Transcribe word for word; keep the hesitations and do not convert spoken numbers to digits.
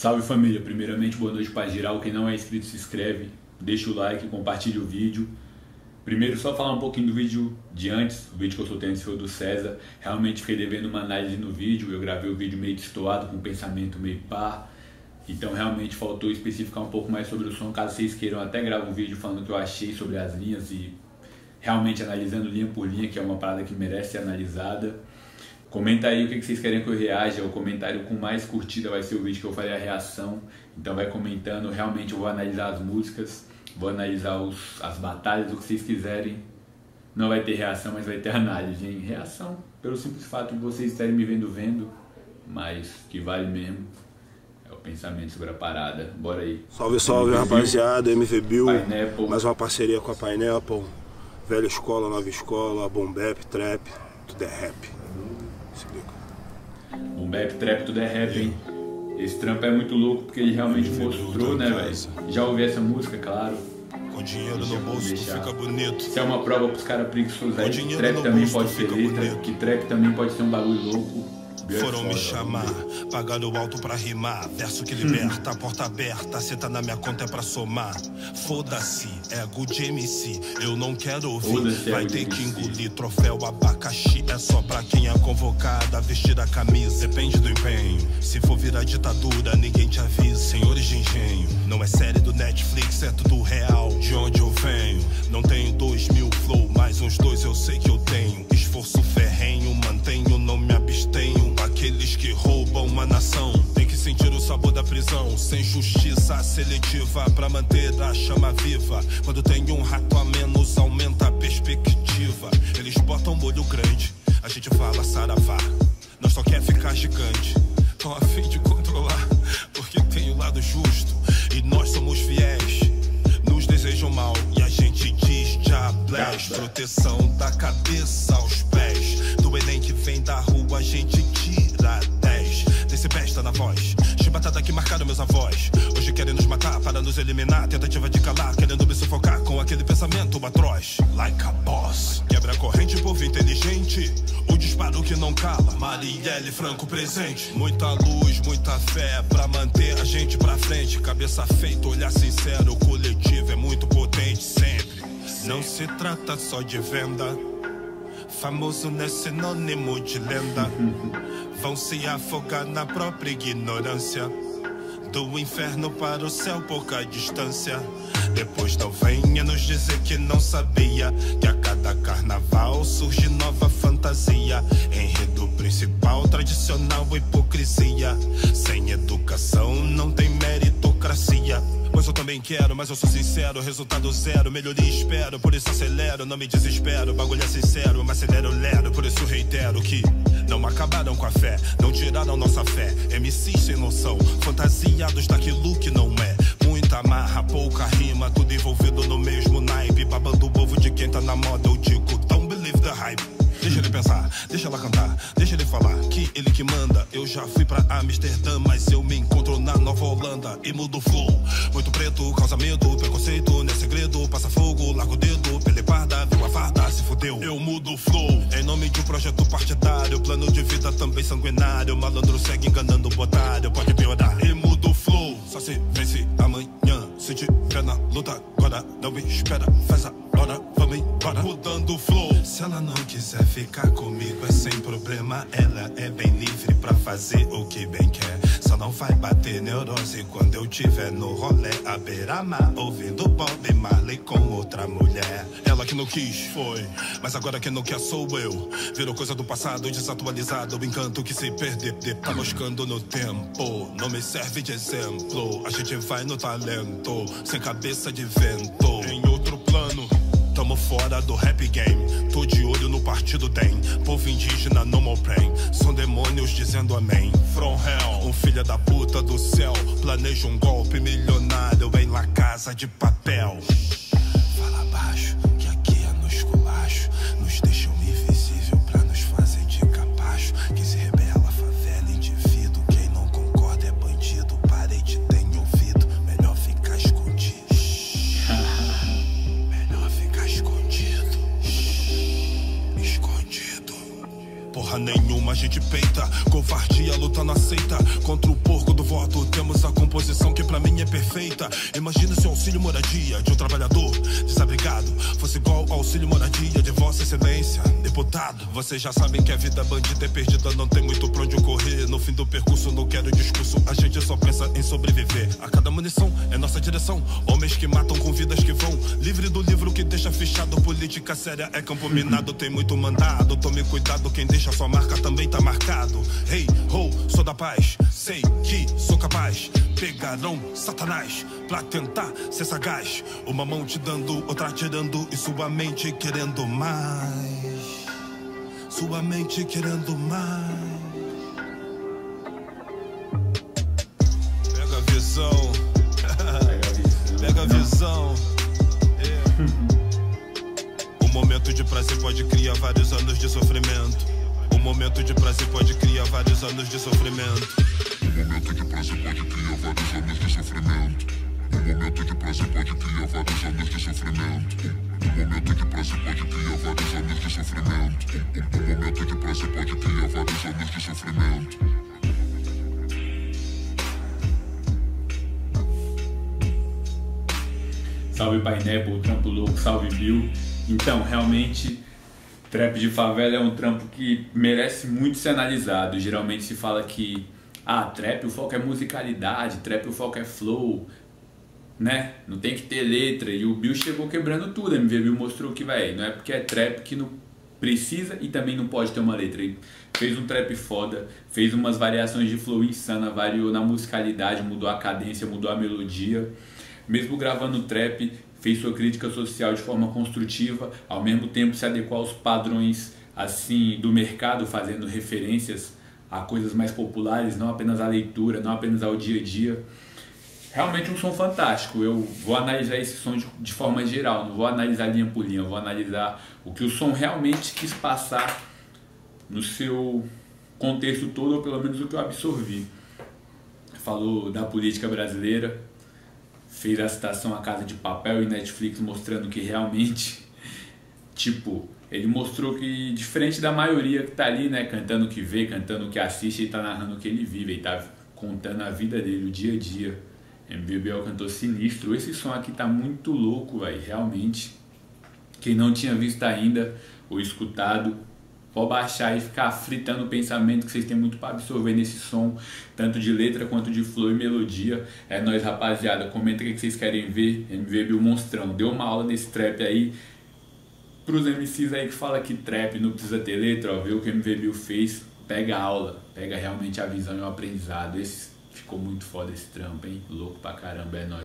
Salve família, primeiramente boa noite para geral, quem não é inscrito se inscreve, deixa o like, compartilha o vídeo. Primeiro só falar um pouquinho do vídeo de antes, o vídeo que eu soltei antes foi o do César. Realmente fiquei devendo uma análise no vídeo, eu gravei o vídeo meio destoado, com um pensamento meio pá. Então realmente faltou especificar um pouco mais sobre o som, caso vocês queiram até gravar um vídeo falando o que eu achei sobre as linhas e realmente analisando linha por linha, que é uma parada que merece ser analisada. Comenta aí o que vocês querem que eu reaja, o comentário com mais curtida vai ser o vídeo que eu farei a reação. Então vai comentando, realmente eu vou analisar as músicas, vou analisar os, as batalhas, o que vocês quiserem. Não vai ter reação, mas vai ter análise, hein? Reação pelo simples fato de vocês estarem me vendo vendo, mas que vale mesmo é o pensamento sobre a parada. Bora aí. Salve, salve rapaziada, M V Bill, Pineapple. Mais uma parceria com a Pineapple, velha escola, nova escola, boom bap, trap, tudo é rap. Boom bap, trap, tudo é rap, hein? Esse trampo é muito louco porque ele realmente mostrou, né, velho? Já ouvi essa música, claro. Com dinheiro no bolso tu fica bonito. Isso é uma prova pros caras preguiçosos aí. Trap também pode ser letra, que trap também pode ser um bagulho louco. Foram me chamar, pagando alto pra rimar. Verso que liberta, porta aberta. Cê tá na minha conta é pra somar. Foda-se, ego de M C, eu não quero ouvir. Vai ter que engolir troféu abacaxi. É só pra quem é convocada, vestir a camisa. Depende do empenho. Se for virar ditadura, ninguém te avisa. Senhores de engenho, não é série do Netflix, é tudo real. De onde eu venho, não tenho dois mil flow, mas uns dois eu sei que eu tenho. Esforço ferrenho, mantenho, não me abstenho. Aqueles que roubam uma nação tem que sentir o sabor da prisão. Sem justiça seletiva pra manter a chama viva. Quando tem um rato a menos aumenta a perspectiva. Eles botam molho grande, a gente fala saravá. Nós só quer ficar gigante, tão a fim de controlar, porque tem o lado justo e nós somos fiéis. Nos desejam mal e a gente diz já bless. Proteção da cabeça aos pés. Do Enem que vem da rua a gente tira dez. Desse besta na voz, chibatada que marcaram meus avós. Hoje querem nos matar para nos eliminar. Tentativa de calar, querendo me sufocar com aquele pensamento atroz. Like a boss, quebra a corrente, povo inteligente. O disparo que não cala, Marielle Franco presente. Muita luz, muita fé pra manter a gente pra frente. Cabeça feita, olhar sincero, o coletivo é muito potente sempre. Não se trata só de venda, famoso não é sinônimo de lenda. Vão se afogar na própria ignorância. Do inferno para o céu pouca distância. Depois não venha nos dizer que não sabia que a cada carnaval surge nova fantasia. Enredo principal, tradicional, hipocrisia. Sem educação não tem meritocracia. Pois eu também quero, mas eu sou sincero. Resultado zero, melhoria espero. Por isso acelero, não me desespero. Bagulho é sincero, mas acelero lero. Por isso reitero que não acabaram com a fé, não tiraram nossa fé. M Cs sem noção, fantasiados daquilo que não é. Muita marra, pouca rima, tudo envolvido no mesmo naipe. Babando o ovo de quem tá na moda, eu digo don't believe the hype. Deixa ele pensar, deixa ela cantar, deixa ele falar que ele que manda. Eu já fui pra Amsterdã, mas eu me encontro na Nova Holanda e mudo o flow. Muito preto, causa medo, preconceito, não é segredo. Passa fogo, larga o dedo, pele parda, viu a farda, se fudeu. Eu mudo o flow, em nome de um projeto partidário. Plano de vida também sanguinário. Malandro segue enganando o botário, pode piorar. E mudo o flow, só se vence amanhã. Se tiver na luta agora, não me espera, faz a hora, vamos embora. Mudando o flow. Se ela não quiser ficar comigo é sem problema. Ela é bem livre pra fazer o que bem quer. Só não vai bater neurose quando eu tiver no rolê à beira-mar, ouvindo Bob Marley com outra mulher. Ela que não quis, foi, mas agora quem não quer sou eu. Virou coisa do passado, desatualizado, o encanto que se perde, tá moscando no tempo. Não me serve de exemplo, a gente vai no talento, sem cabeça de vento. Em outro plano, tamo fora do rap game. Tô de olho no partido dem. Povo indígena, no more pain. São demônios dizendo amém. From hell, um filho da puta do céu planeja um golpe milionário em La Casa de Papel. Fala baixo, que aqui é no esculacho. Nos deixam invisível pra nos fazer de capacho. Quem se rebela, favela, indivíduo. Quem não concorda é bandido. Parede tem ouvido, melhor ficar escondido. Porra nenhuma a gente peita, covardia luta não aceita. Contra o porco do voto temos a moradia de um trabalhador desabrigado fosse igual ao auxílio moradia de vossa excelência, deputado. Vocês já sabem que a vida bandida é perdida, não tem muito pra onde correr. No fim do percurso não quero discurso, a gente só pensa em sobreviver. A cada munição é nossa direção, homens que matam com vidas que vão. Livre do livro que deixa fechado, política séria é campo minado, tem muito mandado. Tome cuidado, quem deixa sua marca também tá marcado. Hey, ho, sou da paz, sei que sou capaz. Pegarão Satanás pra tentar ser sagaz. Uma mão te dando, outra tirando, e sua mente querendo mais. Sua mente querendo mais. Pega a visão. Pega a visão. É. O momento de prazer pode criar vários anos de sofrimento. O momento de prazer pode criar vários anos de sofrimento. O momento de prazer pode criar vários anos de sofrimento. O momento de prazer pode criar vários anos de sofrimento. O momento de prazer pode criar vários anos de sofrimento. O momento de prazer pode criar vários anos de sofrimento. Salve Pineapple, Trampo Louco, salve Bill. Então, realmente, trap de favela é um trampo que merece muito ser analisado. Geralmente se fala que ah, trap o foco é musicalidade, trap o foco é flow, né? Não tem que ter letra. E o Bill chegou quebrando tudo. A M V Bill mostrou que, vai, não é porque é trap que não precisa e também não pode ter uma letra. Ele fez um trap foda, fez umas variações de flow insana, variou na musicalidade, mudou a cadência, mudou a melodia. Mesmo gravando trap, fez sua crítica social de forma construtiva, ao mesmo tempo se adequou aos padrões assim do mercado, fazendo referências a coisas mais populares, não apenas a leitura, não apenas ao dia a dia. Realmente um som fantástico. Eu vou analisar esse som de, de forma geral, não vou analisar linha por linha, eu vou analisar o que o som realmente quis passar no seu contexto todo, ou pelo menos o que eu absorvi. Falou da política brasileira, fez a citação à Casa de Papel e Netflix, mostrando que realmente, tipo, ele mostrou que, diferente da maioria que tá ali, né, cantando o que vê, cantando o que assiste, ele tá narrando o que ele vive, ele tá contando a vida dele, o dia a dia. M V B é um cantor sinistro. Esse som aqui tá muito louco, velho, realmente. Quem não tinha visto ainda ou escutado, pode baixar e ficar fritando o pensamento, que vocês têm muito para absorver nesse som, tanto de letra quanto de flow e melodia. É nóis, rapaziada. Comenta o que vocês querem ver. M V B o monstrão. Deu uma aula desse trap aí. Pros M Cs aí que fala que trap não precisa ter letra, ó, vê o que o M V B fez, pega a aula, pega realmente a visão e o aprendizado. Esse ficou muito foda esse trampo, hein? Louco pra caramba, é nóis.